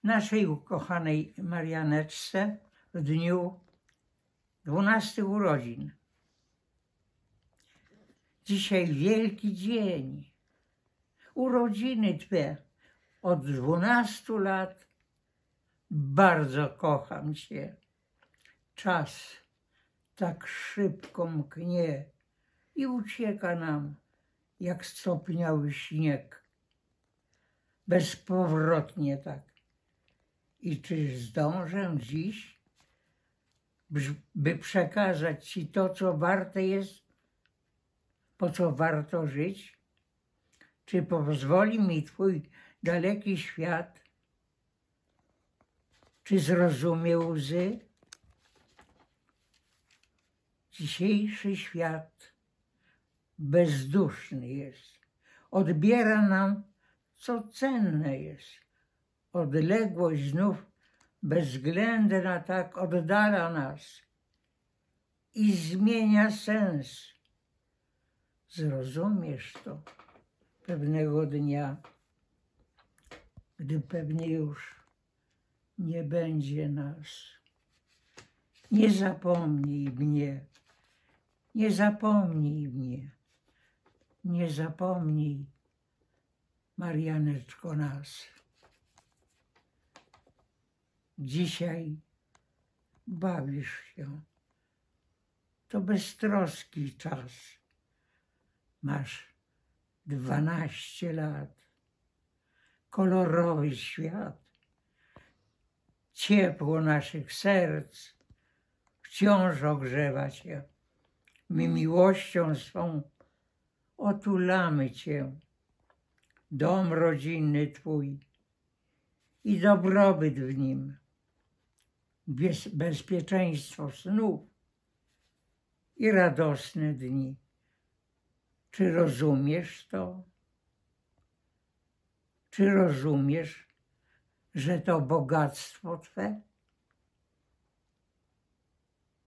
naszej ukochanej Marianeczce w dniu 12 urodzin. Dzisiaj wielki dzień. Urodziny Twe. Od 12 lat bardzo kocham Cię. Czas tak szybko mknie i ucieka nam jak stopniały śnieg. Bezpowrotnie tak. I czy zdążę dziś, by przekazać Ci to, co warte jest, po co warto żyć? Czy pozwoli mi Twój daleki świat? Czy zrozumie łzy? Dzisiejszy świat bezduszny jest. Odbiera nam, co cenne jest. Odległość znów bezwzględna tak oddala nas i zmienia sens. Zrozumiesz to pewnego dnia, gdy pewnie już nie będzie nas. Nie zapomnij mnie, nie zapomnij mnie, nie zapomnij, Marianeczko, nas. Dzisiaj bawisz się, to beztroski czas. Masz 12 lat, kolorowy świat, ciepło naszych serc wciąż ogrzewa Cię. My miłością swą otulamy Cię, dom rodzinny Twój i dobrobyt w nim, bezpieczeństwo snów i radosne dni. Czy rozumiesz to? Czy rozumiesz, że to bogactwo Twe?